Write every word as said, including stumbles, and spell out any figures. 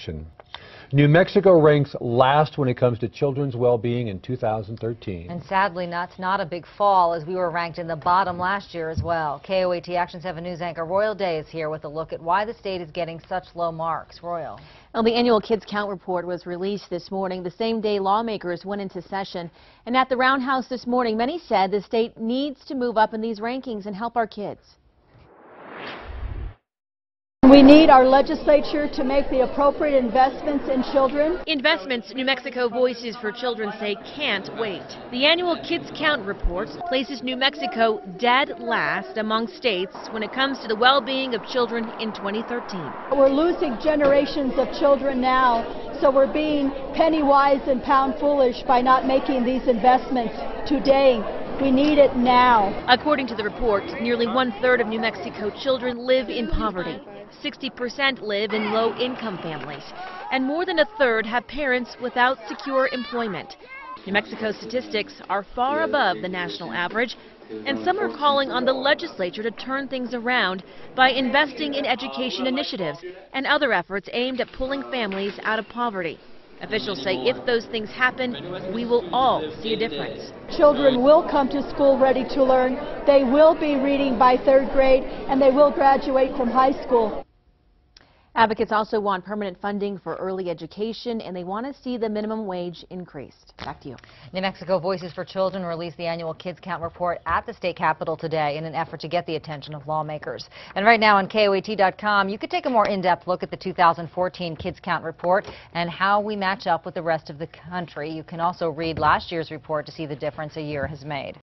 New Mexico ranks last when it comes to children's well-being in two thousand thirteen. And sadly, that's not a big fall, as we were ranked in the bottom last year as well. K O A T Action seven News anchor Royal Day is here with a look at why the state is getting such low marks. Royal. Well, the annual Kids Count report was released this morning, the same day lawmakers went into session. And at the Roundhouse this morning, many said the state needs to move up in these rankings and help our kids. We need our legislature to make the appropriate investments in children. Investments New Mexico Voices for Children say can't wait. The annual Kids Count report places New Mexico dead last among states when it comes to the well-being of children in twenty thirteen. We're losing generations of children now, so we're being penny wise and pound foolish by not making these investments today. We need it now. According to the report, nearly one-third of New Mexico children live in poverty. sixty percent live in low-income families, and more than a third have parents without secure employment. New Mexico's statistics are far above the national average, and some are calling on the legislature to turn things around by investing in education initiatives and other efforts aimed at pulling families out of poverty. Officials say if those things happen, we will all see a difference. Children will come to school ready to learn. They will be reading by third grade, and they will graduate from high school. Advocates also want permanent funding for early education, and they want to see the minimum wage increased. Back to you. New Mexico Voices for Children released the annual Kids Count report at the state capitol today in an effort to get the attention of lawmakers. And right now on K O A T dot com, you could take a more in-depth look at the two thousand fourteen Kids Count report and how we match up with the rest of the country. You can also read last year's report to see the difference a year has made.